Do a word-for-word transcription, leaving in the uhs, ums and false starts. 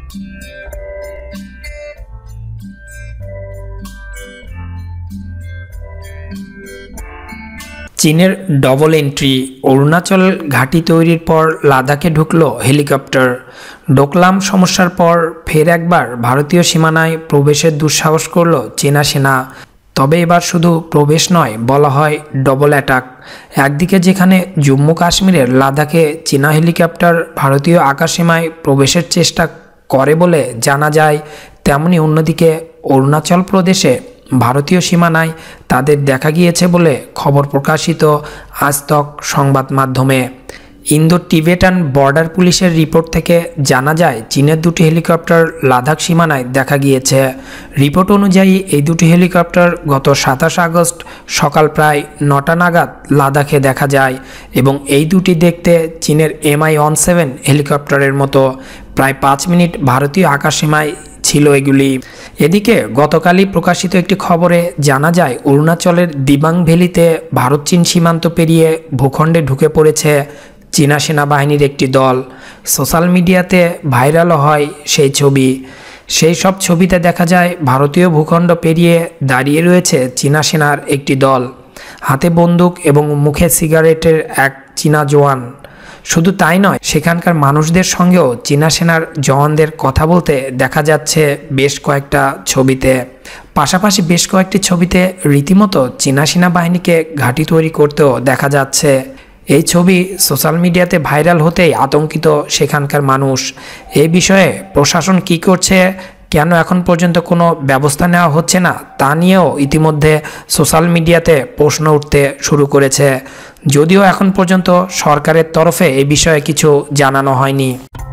চীনের double entry, Arunachal ঘাঁটি তৈরির পর লাদাখে ঢুকলো হেলিকপ্টার। ডোকলাম সমস্যার পর ফের একবার ভারতীয় সীমানায় প্রবেশের দুঃসাহস করল চীনা সেনা। তবে এবার শুধু প্রবেশ নয়, বলা হয় ডবল অ্যাটাক। একদিকে যেখানে জম্মু কাশ্মীরের লাদাখে চীনা হেলিকপ্টার ভারতীয় আকাশসীমায় প্রবেশের চেষ্টা করে বলে জানা যায়, তেমনি অন্যদিকে অরুণাচল প্রদেশে ভারতীয় সীমানায় তাদের দেখা গিয়েছে বলে খবর প্রকাশিত আজতক সংবাদ মাধ্যমে। ইন্দো টিবেটান বর্ডার পুলিশের রিপোর্ট থেকে জানা যায়, চীনের দুটি হেলিকপ্টার লাদাখ সীমানায় দেখা গিয়েছে। রিপোর্ট অনুযায়ী এই দুটি হেলিকপ্টার গত সাতাশ আগস্ট সকাল প্রায় নটা নাগাদ লাদাখে দেখা যায় এবং এই দুটি দেখতে চীনের এমআই ওয়ান সেভেন হেলিকপ্টারের মতো। প্রায় পাঁচ মিনিট ভারতীয় আকাশসীমায় ছিল এগুলি। এদিকে গতকালই প্রকাশিত একটি খবরে জানা যায়, অরুণাচলের দিবাং ভ্যালিতে ভারত চীন সীমান্ত পেরিয়ে ভূখণ্ডে ঢুকে পড়েছে চীনা সেনাবাহিনীর একটি দল। সোশ্যাল মিডিয়াতে ভাইরালও হয় সেই ছবি। সেই সব ছবিতে দেখা যায় ভারতীয় ভূখণ্ড পেরিয়ে দাঁড়িয়ে রয়েছে চীনা সেনার একটি দল, হাতে বন্দুক এবং মুখে সিগারেটের এক চীনা জওয়ান। শুধু তাই নয়, সেখানকার মানুষদের সঙ্গেও চীনা সেনার জওয়ানদের কথা বলতে দেখা যাচ্ছে বেশ কয়েকটা ছবিতে। পাশাপাশি বেশ কয়েকটি ছবিতে রীতিমতো চীনা সেনাবাহিনীকে ঘাঁটি তৈরি করতেও দেখা যাচ্ছে। এই ছবি সোশ্যাল মিডিয়াতে ভাইরাল হতেই আতঙ্কিত সেখানকার মানুষ। এই বিষয়ে প্রশাসন কী করছে, কেন এখন পর্যন্ত কোনো ব্যবস্থা নেওয়া হচ্ছে না, তা নিয়েও ইতিমধ্যে সোশ্যাল মিডিয়াতে প্রশ্ন উঠতে শুরু করেছে। যদিও এখন পর্যন্ত সরকারের তরফে এই বিষয়ে কিছু জানানো হয়নি।